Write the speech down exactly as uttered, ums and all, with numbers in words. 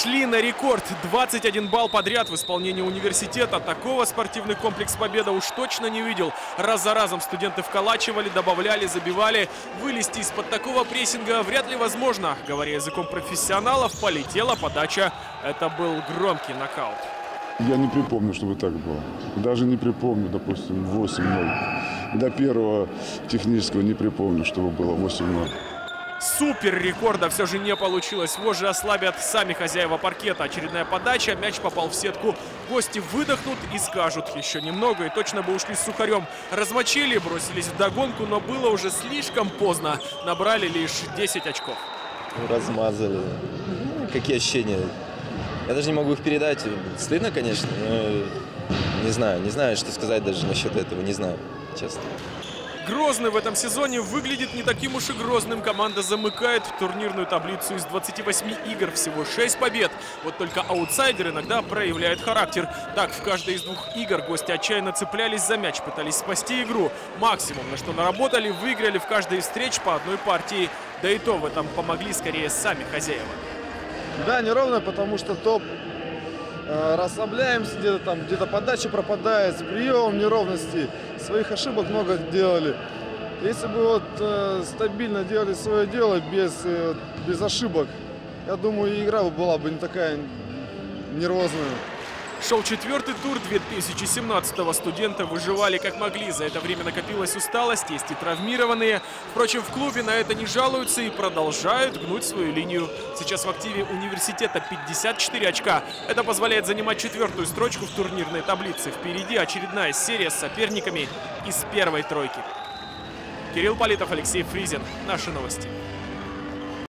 Шли на рекорд. двадцать один балл подряд в исполнении университета. Такого спортивный комплекс «Победа» уж точно не видел. Раз за разом студенты вколачивали, добавляли, забивали. Вылезти из-под такого прессинга вряд ли возможно. Говоря языком профессионалов, полетела подача. Это был громкий нокаут. Я не припомню, чтобы так было. Даже не припомню, допустим, восемь ноль. До первого технического не припомню, чтобы было восемь ноль. Супер рекорда все же не получилось. Вожжи ослабят сами хозяева паркета. Очередная подача, мяч попал в сетку. Гости выдохнут и скажут: еще немного, и точно бы ушли с сухарем. Размочили, бросились в догонку, но было уже слишком поздно. Набрали лишь десять очков. Размазали. Какие ощущения? Я даже не могу их передать. Стыдно, конечно, но не знаю. Не знаю, что сказать даже насчет этого. Не знаю, честно. Грозный в этом сезоне выглядит не таким уж и грозным. Команда замыкает турнирную таблицу из двадцати восьми игр. Всего шесть побед. Вот только аутсайдер иногда проявляет характер. Так, в каждой из двух игр гости отчаянно цеплялись за мяч, пытались спасти игру. Максимум, на что наработали, выиграли в каждой из встреч по одной партии. Да и то в этом помогли скорее сами хозяева. Да, неровно, потому что топ э, расслабляемся, где-то там, где-то подача пропадает, прием, неровности. Своих ошибок много делали. Если бы вот э, стабильно делали свое дело без, э, без ошибок, я думаю, игра была бы не такая нервозная. Шел четвертый тур две тысячи семнадцатого. Студенты выживали как могли. За это время накопилась усталость, есть и травмированные. Впрочем, в клубе на это не жалуются и продолжают гнуть свою линию. Сейчас в активе университета пятьдесят четыре очка. Это позволяет занимать четвертую строчку в турнирной таблице. Впереди очередная серия с соперниками из первой тройки. Кирилл Политов, Алексей Фризин. Наши новости.